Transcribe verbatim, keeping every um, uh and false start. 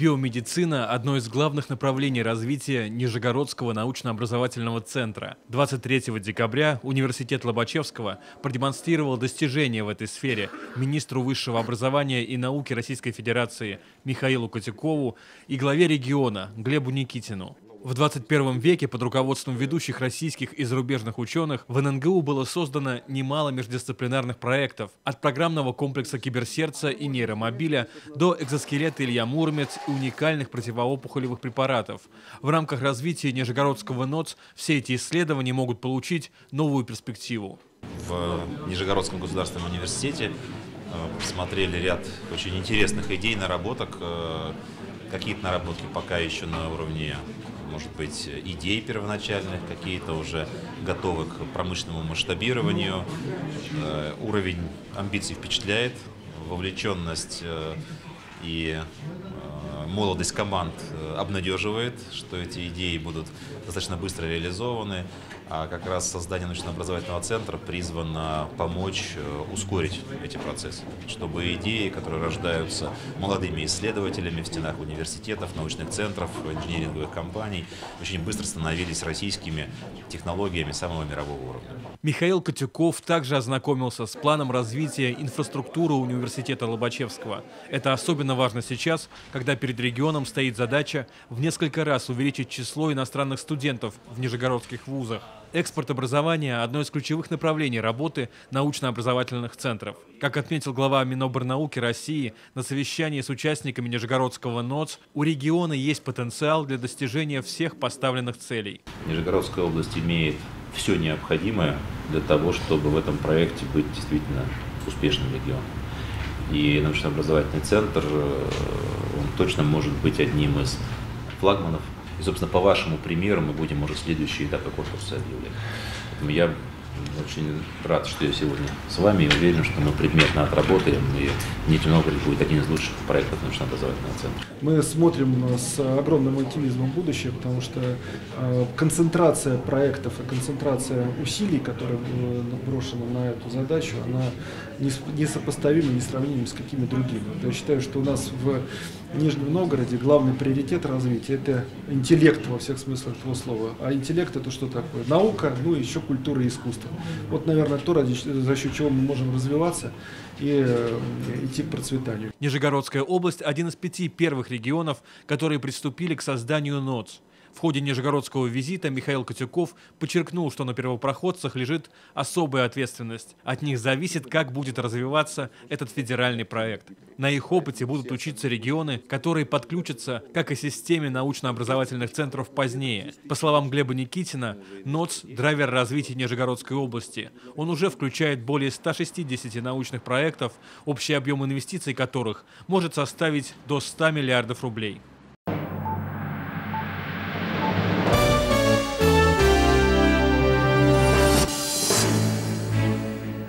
Биомедицина – одно из главных направлений развития Нижегородского научно-образовательного центра. двадцать третьего декабря Университет Лобачевского продемонстрировал достижения в этой сфере министру высшего образования и науки Российской Федерации Михаилу Котюкову и главе региона Глебу Никитину. В двадцать первом веке под руководством ведущих российских и зарубежных ученых в эн эн гэ у было создано немало междисциплинарных проектов, от программного комплекса киберсердца и нейромобиля до экзоскелета Илья Муромец и уникальных противоопухолевых препаратов. В рамках развития Нижегородского НОЦ все эти исследования могут получить новую перспективу. В Нижегородском государственном университете посмотрели ряд очень интересных идей, наработок. Какие-то наработки пока еще на уровне, может быть, идей первоначальных, какие-то уже готовы к промышленному масштабированию. Уровень амбиций впечатляет, вовлеченность и молодость команд обнадеживает, что эти идеи будут достаточно быстро реализованы, а как раз создание научно-образовательного центра призвано помочь ускорить эти процессы, чтобы идеи, которые рождаются молодыми исследователями в стенах университетов, научных центров, инжиниринговых компаний, очень быстро становились российскими технологиями самого мирового уровня. Михаил Котюков также ознакомился с планом развития инфраструктуры университета Лобачевского. Это особенно важно сейчас, когда перед регионом стоит задача в несколько раз увеличить число иностранных студентов в нижегородских вузах. Экспорт образования – одно из ключевых направлений работы научно-образовательных центров. Как отметил глава Минобрнауки России на совещании с участниками Нижегородского НОЦ, у региона есть потенциал для достижения всех поставленных целей. Нижегородская область имеет все необходимое для того, чтобы в этом проекте быть действительно успешным регионом. И научно-образовательный центр, он точно может быть одним из флагманов. И, собственно, по вашему примеру мы будем уже следующие этапы конкурса объявлять. Поэтому я очень рад, что я сегодня с вами, и уверен, что мы предметно отработаем, и Нижний Новгород будет один из лучших проектов научно-образовательного центра. Мы смотрим с огромным оптимизмом в будущее, потому что э, концентрация проектов и концентрация усилий, которые брошены на эту задачу, она несопоставима, несравнима с какими другими. Я считаю, что у нас в Нижнем Новгороде главный приоритет развития – это интеллект во всех смыслах этого слова. А интеллект – это что такое? Наука, ну и еще культура и искусство. Вот, наверное, то, ради, за счет чего мы можем развиваться и э, идти к процветанию. Нижегородская область – один из пяти первых регионов, которые приступили к созданию НОЦ. В ходе нижегородского визита Михаил Котюков подчеркнул, что на первопроходцах лежит особая ответственность. От них зависит, как будет развиваться этот федеральный проект. На их опыте будут учиться регионы, которые подключатся к экосистеме научно-образовательных центров позднее. По словам Глеба Никитина, НОЦ – драйвер развития Нижегородской области. Он уже включает более ста шестидесяти научных проектов, общий объем инвестиций которых может составить до ста миллиардов рублей.